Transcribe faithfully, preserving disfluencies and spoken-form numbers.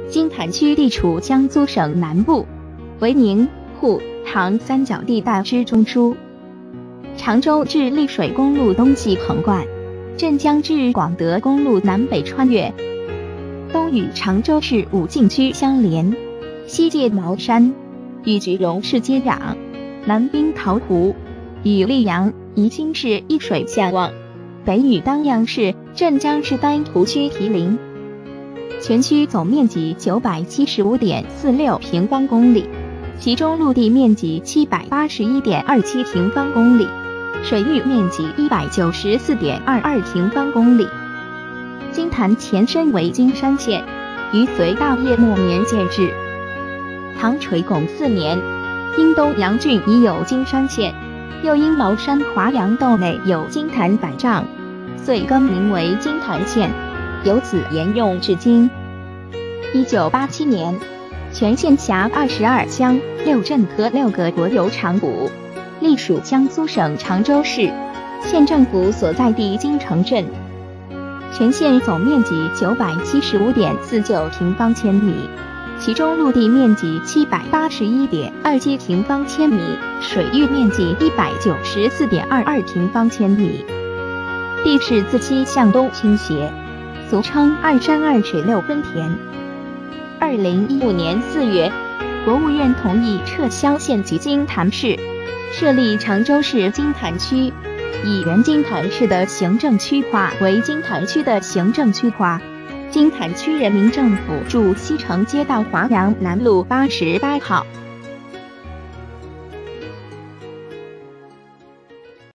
金坛区地处江苏省南部，为宁、沪、杭三角地带之中枢。常州至丽水公路东西横贯，镇江至广德公路南北穿越。东与常州市武进区相连，西界茅山，与菊荣市接壤；南滨桃湖，与溧阳、宜兴市一水相望；北与当阳市、镇江市丹徒区毗邻。全区总面积 九百七十五点四六平方公里，其中陆地面积 七百八十一点二七平方公里，水域面积 一百九十四点二二平方公里。金坛前身为金山县，于隋大业末年建制。唐垂拱四年，因东阳郡已有金山县，又因茅山华阳洞内有金坛百丈，遂更名为金坛县，由此沿用至今。一九八七年，全县辖二十二乡六镇和六个国有场谷，隶属江苏省常州市，县政府所在地金城镇。全县总面积 九百七十五点四九平方千米，其中陆地面积 七百八十一点二七平方千米，水域面积 一百九十四点二二平方千米。地势自西向东倾斜，俗称二山二水六分田。二零一五年四月，国务院同意撤销县级金坛市，设立常州市金坛区，以原金坛市的行政区划为金坛区的行政区划。金坛区人民政府驻西城街道华阳南路八十八号。